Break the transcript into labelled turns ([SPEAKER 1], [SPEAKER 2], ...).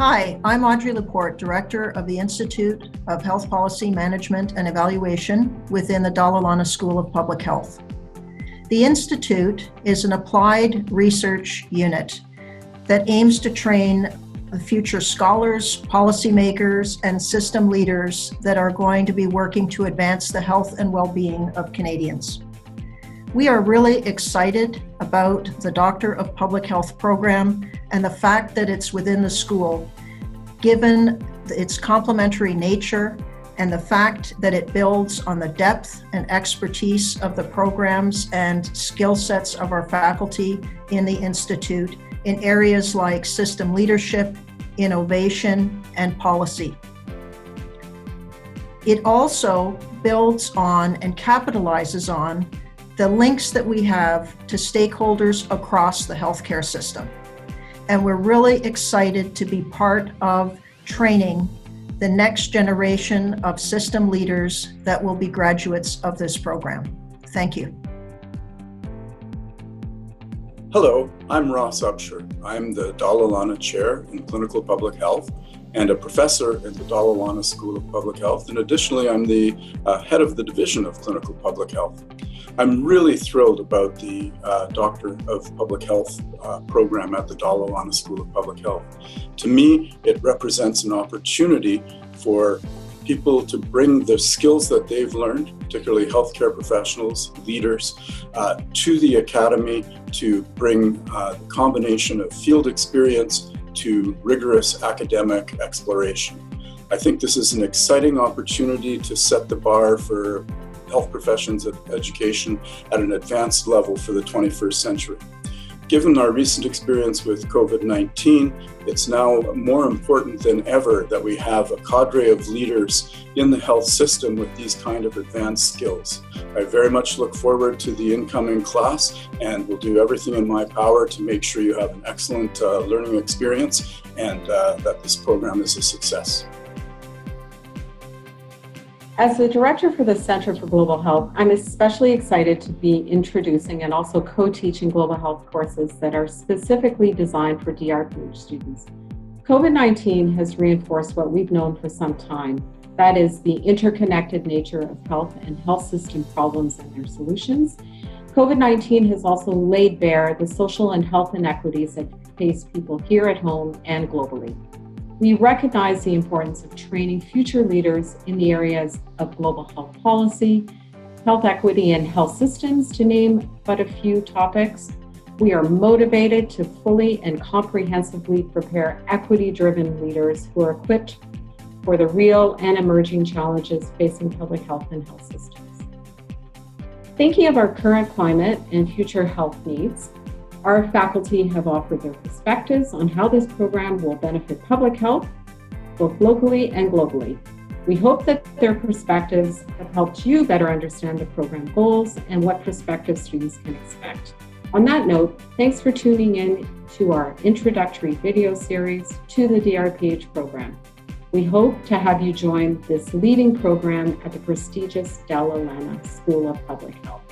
[SPEAKER 1] Hi, I'm Audrey Laporte, Director of the Institute of Health Policy Management and Evaluation within the Dalla Lana School of Public Health. The Institute is an applied research unit that aims to train the future scholars, policymakers, and system leaders that are going to be working to advance the health and well-being of Canadians. We are really excited about the Doctor of Public Health program and the fact that it's within the school, given its complementary nature and the fact that it builds on the depth and expertise of the programs and skill sets of our faculty in the Institute in areas like system leadership, innovation, and policy. It also builds on and capitalizes on the links that we have to stakeholders across the healthcare system. And we're really excited to be part of training the next generation of system leaders that will be graduates of this program. Thank you.
[SPEAKER 2] Hello, I'm Ross Upshur. I'm the Dalla Lana Chair in Clinical Public Health and a professor in the Dalla Lana School of Public Health. And additionally, I'm the head of the Division of Clinical Public Health. I'm really thrilled about the Doctor of Public Health program at the Dalla Lana School of Public Health. To me, it represents an opportunity for people to bring the skills that they've learned, particularly healthcare professionals, leaders, to the academy to bring the combination of field experience to rigorous academic exploration. I think this is an exciting opportunity to set the bar for health professions education at an advanced level for the 21st century. Given our recent experience with COVID-19, it's now more important than ever that we have a cadre of leaders in the health system with these kind of advanced skills. I very much look forward to the incoming class and will do everything in my power to make sure you have an excellent learning experience and that this program is a success.
[SPEAKER 3] As the Director for the Center for Global Health, I'm especially excited to be introducing and also co-teaching global health courses that are specifically designed for DRPH students. COVID-19 has reinforced what we've known for some time, that is the interconnected nature of health and health system problems and their solutions. COVID-19 has also laid bare the social and health inequities that face people here at home and globally. We recognize the importance of training future leaders in the areas of global health policy, health equity, and health systems, to name but a few topics. We are motivated to fully and comprehensively prepare equity-driven leaders who are equipped for the real and emerging challenges facing public health and health systems. Thinking of our current climate and future health needs, our faculty have offered their perspectives on how this program will benefit public health, both locally and globally. We hope that their perspectives have helped you better understand the program goals and what prospective students can expect. On that note, thanks for tuning in to our introductory video series to the DRPH program. We hope to have you join this leading program at the prestigious Dalla Lana School of Public Health.